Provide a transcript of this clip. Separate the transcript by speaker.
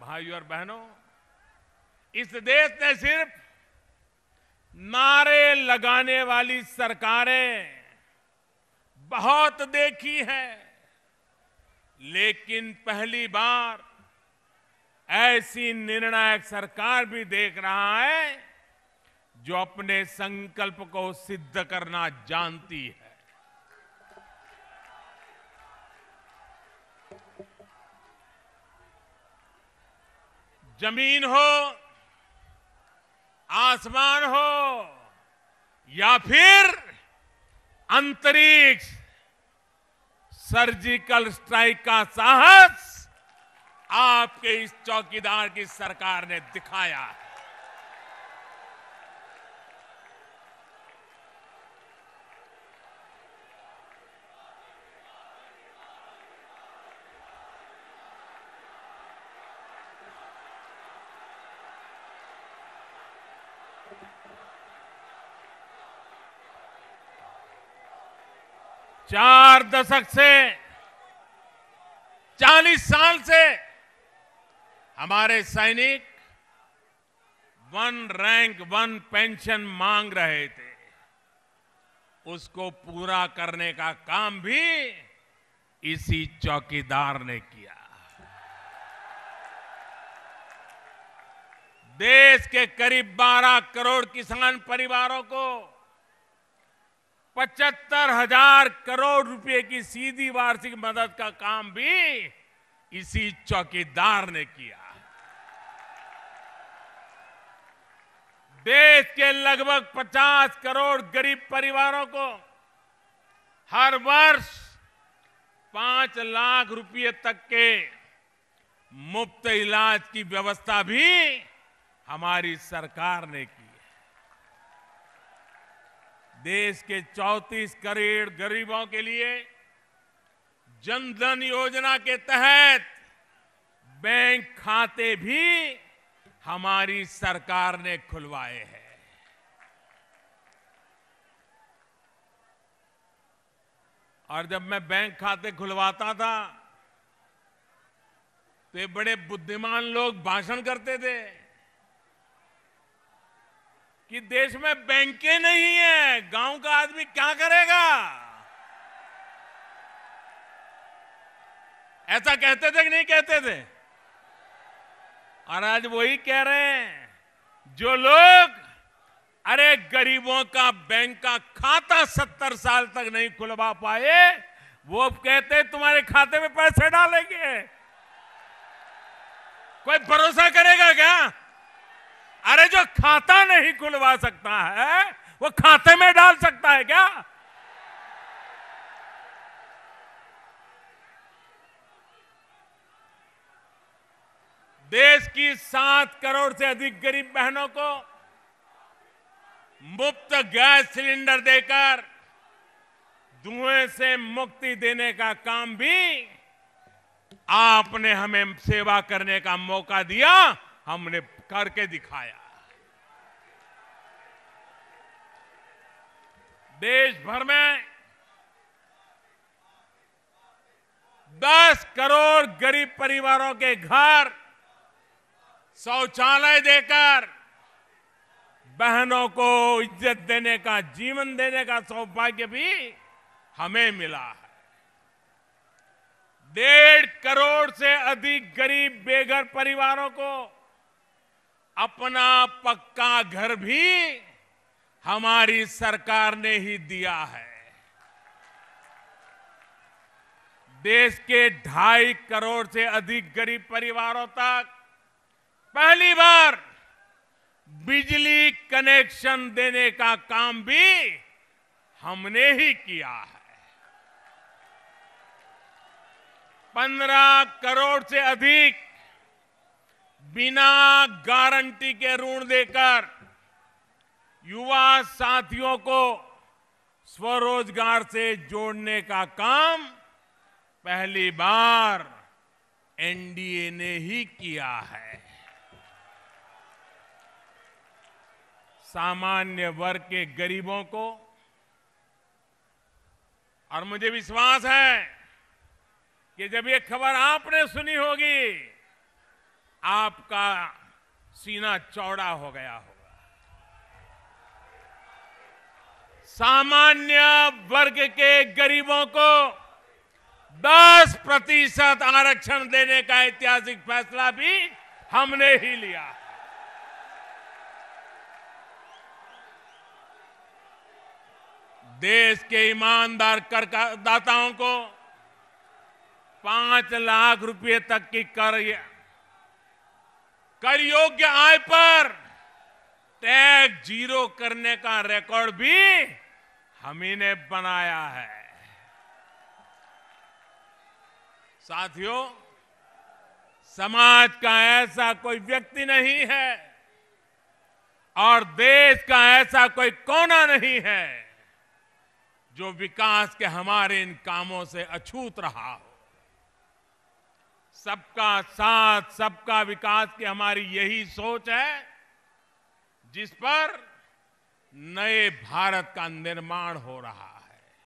Speaker 1: भाइयों और बहनों, इस देश ने सिर्फ नारे लगाने वाली सरकारें बहुत देखी है, लेकिन पहली बार ऐसी निर्णायक सरकार भी देख रहा है जो अपने संकल्प को सिद्ध करना जानती है। जमीन हो, आसमान हो या फिर अंतरिक्ष, सर्जिकल स्ट्राइक का साहस आपके इस चौकीदार की सरकार ने दिखाया है। चार दशक से 40 साल से हमारे सैनिक वन रैंक वन पेंशन मांग रहे थे, उसको पूरा करने का काम भी इसी चौकीदार ने किया। देश के करीब 12 करोड़ किसान परिवारों को 75,000 करोड़ रुपए की सीधी वार्षिक मदद का काम भी इसी चौकीदार ने किया। देश के लगभग 50 करोड़ गरीब परिवारों को हर वर्ष 5 लाख रुपए तक के मुफ्त इलाज की व्यवस्था भी हमारी सरकार ने की है। देश के 34 करोड़ गरीबों के लिए जन धन योजना के तहत बैंक खाते भी हमारी सरकार ने खुलवाए हैं। और जब मैं बैंक खाते खुलवाता था तो ये बड़े बुद्धिमान लोग भाषण करते थे कि देश में बैंकें नहीं है, गांव का आदमी क्या करेगा। ऐसा कहते थे कि नहीं कहते थे? और आज वही कह रहे हैं जो लोग अरे गरीबों का बैंक का खाता 70 साल तक नहीं खुलवा पाए, वो अब कहते हैं तुम्हारे खाते में पैसे डालेंगे। कोई भरोसा करेगा क्या? अरे जो खाता नहीं खुलवा सकता है वो खाते में डाल सकता है क्या? देश की 7 करोड़ से अधिक गरीब बहनों को मुफ्त गैस सिलेंडर देकर धुएं से मुक्ति देने का काम भी आपने हमें सेवा करने का मौका दिया, हमने करके दिखाया। देश भर में 10 करोड़ गरीब परिवारों के घर शौचालय देकर बहनों को इज्जत देने का, जीवन देने का सौभाग्य भी हमें मिला है। 1.5 करोड़ से अधिक गरीब बेघर परिवारों को अपना पक्का घर भी हमारी सरकार ने ही दिया है। देश के 2.5 करोड़ से अधिक गरीब परिवारों तक पहली बार बिजली कनेक्शन देने का काम भी हमने ही किया है। 15 करोड़ से अधिक बिना गारंटी के ऋण देकर युवा साथियों को स्वरोजगार से जोड़ने का काम पहली बार एनडीए ने ही किया है। सामान्य वर्ग के गरीबों को, और मुझे विश्वास है कि जब ये खबर आपने सुनी होगी आपका सीना चौड़ा हो गया होगा। सामान्य वर्ग के गरीबों को 10% आरक्षण देने का ऐतिहासिक फैसला भी हमने ही लिया। देश के ईमानदार करदाताओं को 5 लाख रुपए तक की कर योग्य आय पर टैक्स जीरो करने का रिकॉर्ड भी हम ही ने बनाया है। साथियों, समाज का ऐसा कोई व्यक्ति नहीं है और देश का ऐसा कोई कोना नहीं है जो विकास के हमारे इन कामों से अछूत रहा हो। सबका साथ, सबका विकास की हमारी यही सोच है जिस पर नए भारत का निर्माण हो रहा है।